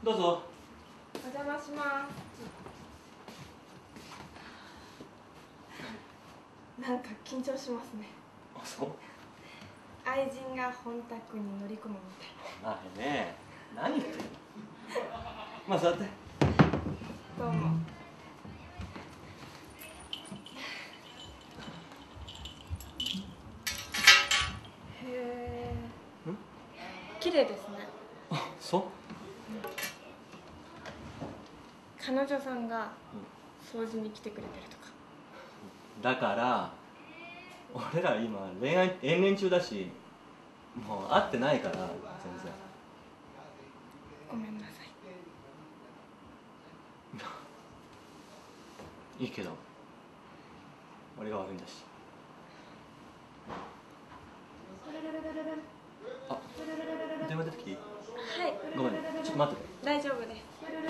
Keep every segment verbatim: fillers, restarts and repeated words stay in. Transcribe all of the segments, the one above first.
どうぞ。 お邪魔します。なんか緊張しますね。 あ、そう。 愛人が本宅に乗り込むみたいな。あれね、何言ってんの。まあ座って。 どうも。へえ。綺麗ですね。 あ、そう。 彼女さんが掃除に来てくれてるとか。 だから俺ら今恋愛延々中だし、もう会ってないから全然。 ごめんなさい。いいけど俺が悪いんだし。あ、電話出てきていい？ い。はい。 ごめん、ちょっと待ってて。 大丈夫です。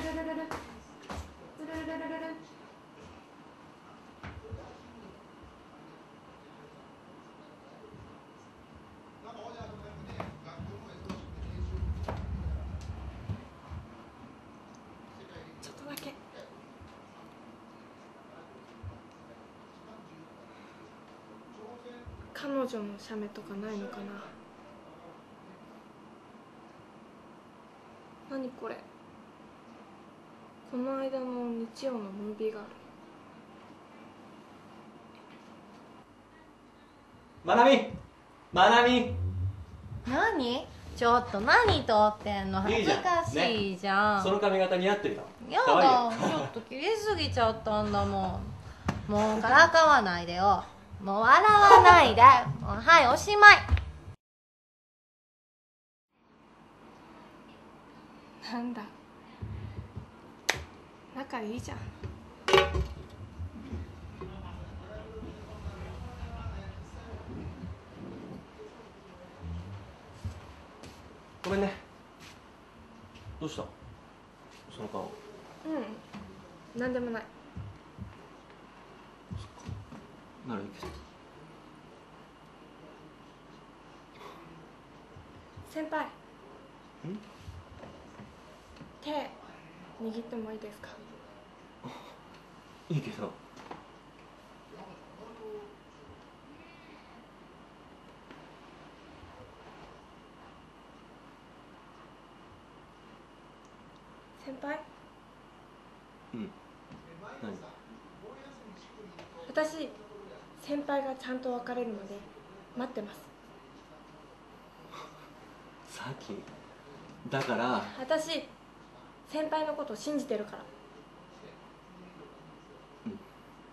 ちょっとだけ。彼女の写メとかないのかな。何これ。この間の日曜のムービーガール。 まなみ、まなみ。 何？ちょっと何撮ってんの？恥ずかしいじゃん。 その髪型似合ってるよ。 やだ、ちょっと切りすぎちゃったんだもん。もうからかわないでよ。もう笑わないで。もうはい、おしまい。 なんだ、仲いいじゃん。 ごめんね。どうしたその顔。 うん、なんでもない。 そっか、ならいいけど。 先輩、 ん？ 手握ってもいいですか？ いいけど。 先輩？ うん。何？ 私、先輩がちゃんと別れるまで待ってます。 さっきだから。 私、先輩のこと信じてるから。 うん。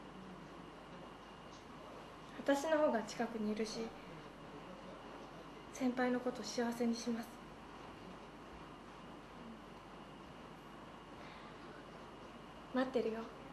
私の方が近くにいるし、先輩のこと幸せにします。待ってるよ。